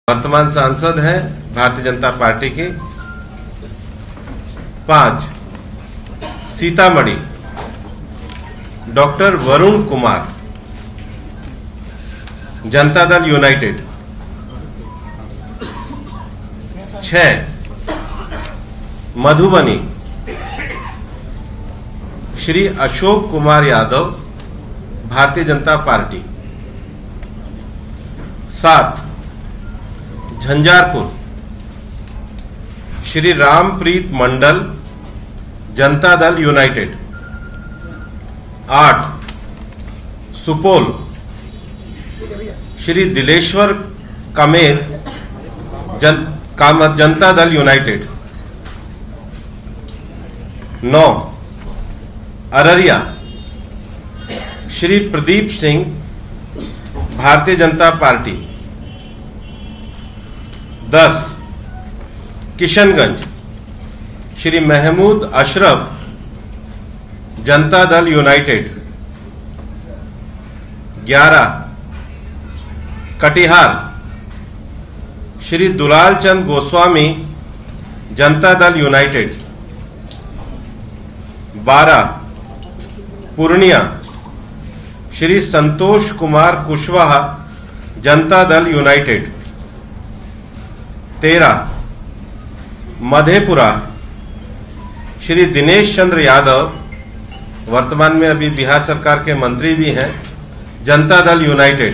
वर्तमान सांसद हैं भारतीय जनता पार्टी के। 5 Sitamarhi doctor Varun Kumar, Janata Dal United. 6 Madhubani Shri Ashok Kumar Yadav, Bharatiya Janata Party. 7 Jhanjharpur Shri Rampreet Mandal, Janata Dal United. 8 Supaul Shri Dileshwar Kamer, Janata Dal United. 9 Araria Shri Pradeep Singh, Bharatiya Janata Party. 10 Kishanganj Shri Mahmood Ashraf, Janata Dal United. 11 Katihar Shri Dulal Chand Goswami, Janata Dal United. 12 Purnia Shri Santosh Kumar Kushwaha, Janata Dal United. 13 Madhepura Shri Dinesh Chandra Yadav, वर्तमान में अभी बिहार सरकार के मंत्री भी हैं, जनता दल यूनाइटेड।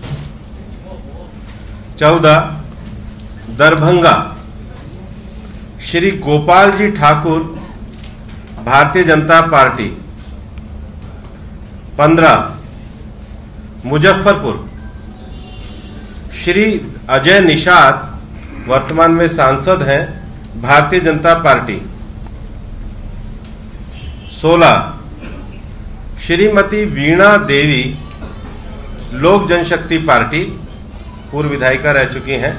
14 दरभंगा श्री गोपाल जी ठाकुर, भारतीय जनता पार्टी। 15 मुजफ्फरपुर श्री अजय निषाद, वर्तमान में सांसद हैं, भारतीय जनता पार्टी। 16 श्रीमती वीणा देवी, लोक जनशक्ति पार्टी, पूर्व विधायिका रह चुकी हैं।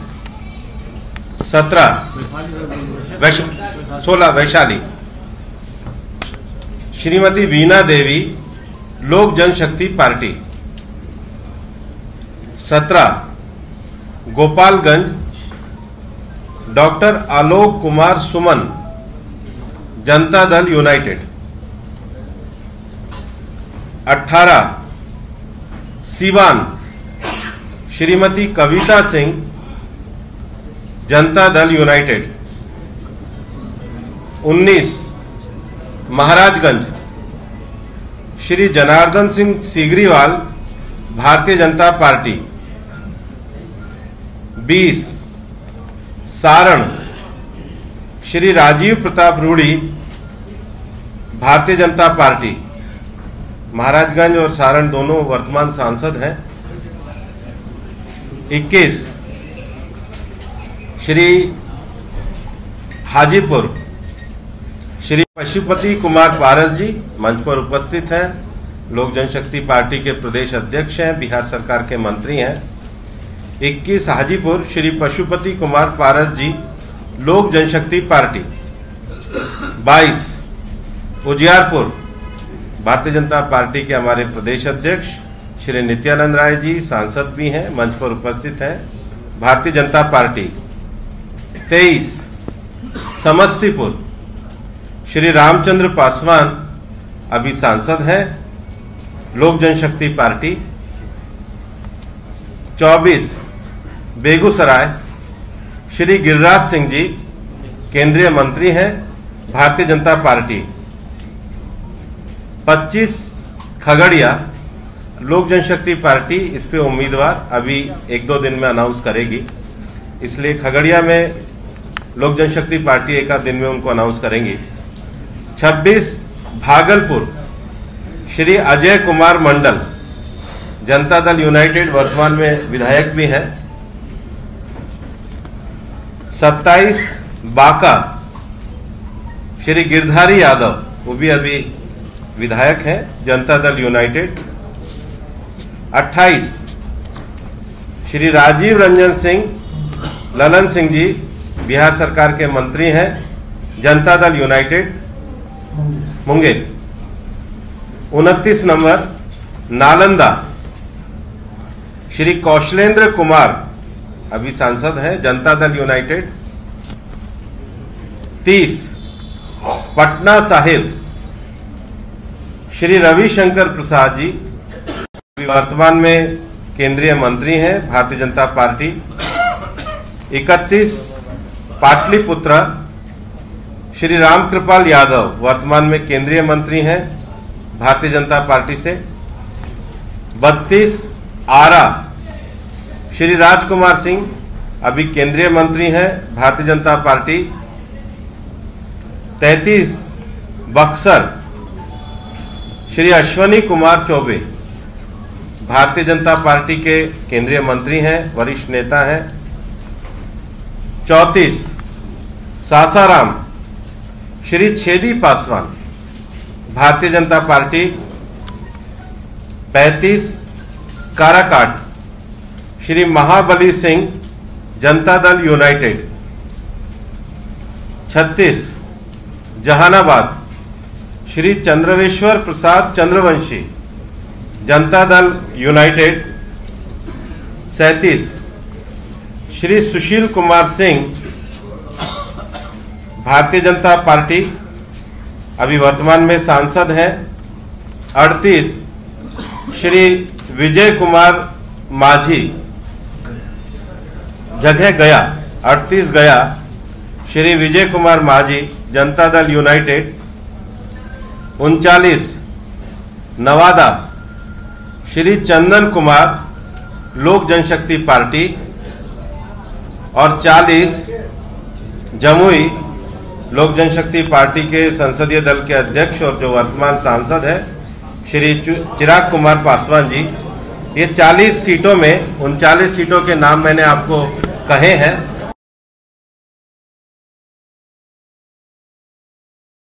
16 Vaishali Shrimati Veena Devi, Lok Janshakti Party. 17 Gopalganj doctor Alok Kumar Suman, Janata Dal United. 18 Siwan Shrimati Kavita Singh, Janata Dal United. 19 Maharajganj Shri Janardan Singh Sigriwal, Bharatiya Janata Party. 20 Saran Shri Rajiv Pratap Rudy, Bharatiya Janata party. Maharajganj और सारण दोनों वर्तमान सांसद हैं। 21 श्री हाजीपुर श्री पशुपति कुमार पारस जी, मंच पर उपस्थित हैं, लोक जनशक्ति पार्टी के प्रदेश अध्यक्ष हैं, बिहार सरकार के मंत्री हैं। 21 हाजीपुर श्री पशुपति कुमार पारस जी, लोक जनशक्ति पार्टी। 22 उजियारपुर भारतीय जनता पार्टी के हमारे प्रदेश अध्यक्ष श्री नित्यानंद राय जी, सांसद भी हैं, मंच पर उपस्थित हैं, भारतीय जनता पार्टी। 23 समस्तीपुर श्री रामचंद्र पासवान, अभी सांसद हैं, लोक जनशक्ति पार्टी। 24 बेगूसराय श्री गिरिराज सिंह जी, केंद्रीय मंत्री हैं, भारतीय जनता पार्टी। 25 खगड़िया लोक जनशक्ति पार्टी, इस पे उम्मीदवार अभी 1-2 दिन में अनाउंस करेगी, इसलिए खगड़िया में लोक जनशक्ति पार्टी 1 आध दिन में उनको अनाउंस करेंगी। 26 भागलपुर श्री अजय कुमार मंडल, जनता दल यूनाइटेड, वर्तमान में विधायक भी हैं। 27 बांका श्री गिरधारी यादव, वो भी अभी विधायक हैं, जनता दल यूनाइटेड। 28 श्री राजीव रंजन सिंह, ललन सिंह जी, बिहार सरकार के मंत्री हैं, जनता दल यूनाइटेड, मुंगेर। 29 नंबर नालंदा श्री कौशलेंद्र कुमार, अभी सांसद हैं जनता दल यूनाइटेड। 30 पटना साहिब श्री रविशंकर प्रसाद जी, वर्तमान में केंद्रीय मंत्री हैं भारतीय जनता पार्टी। 31 पाटलिपुत्र श्री रामकृपाल यादव, वर्तमान में केंद्रीय मंत्री हैं भारतीय जनता पार्टी से। 32 आरा श्री राजकुमार सिंह, अभी केंद्रीय मंत्री हैं भारतीय जनता पार्टी। 33 बक्सर श्री अश्वनी कुमार चौबे, भारतीय जनता पार्टी के केंद्रीय मंत्री हैं, वरिष्ठ नेता हैं। 34 Sasaram Shri Chhedi Paswan, Bharatiya Janata Party. 35 Karakat Shri Mahabali Singh, Janata Dal United. 36 Jahanabad Shri Chandraveshwar Prasad Chandravanshi, Janata Dal United. 37 Shri Sushil Kumar Singh, Bharatiya Janata party, अभी वर्तमान में सांसद हैं। 38 श्री विजय कुमार माझी, जगह गया, 38 गया श्री विजय कुमार माझी, जनता दल यूनाइटेड। 39 नवादा श्री चंदन कुमार, लोक जनशक्ति पार्टी। और 40 जमुई लोक जनशक्ति पार्टी के संसदीय दल के अध्यक्ष और जो वर्तमान सांसद है श्री चिराग कुमार पासवान जी। ये 40 सीटों में 39 सीटों के नाम मैंने आपको कहे हैं।